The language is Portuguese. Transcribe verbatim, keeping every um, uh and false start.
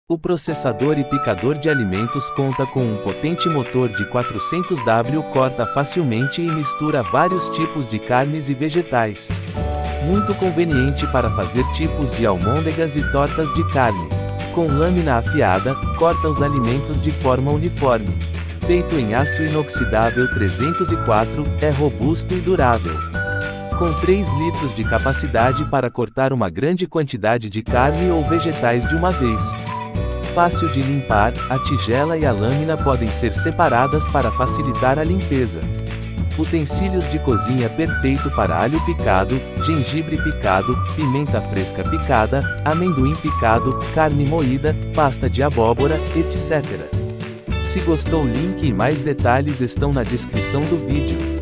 O processador e picador de alimentos conta com um potente motor de quatrocentos watts, corta facilmente e mistura vários tipos de carnes e vegetais. Muito conveniente para fazer tipos de almôndegas e tortas de carne. Com lâmina afiada, corta os alimentos de forma uniforme. Feito em aço inoxidável trezentos e quatro, é robusto e durável. Com três litros de capacidade para cortar uma grande quantidade de carne ou vegetais de uma vez. Fácil de limpar, a tigela e a lâmina podem ser separadas para facilitar a limpeza. Utensílios de cozinha perfeito para alho picado, gengibre picado, pimenta fresca picada, amendoim picado, carne moída, pasta de abóbora, etcétera. Se gostou, o link e mais detalhes estão na descrição do vídeo.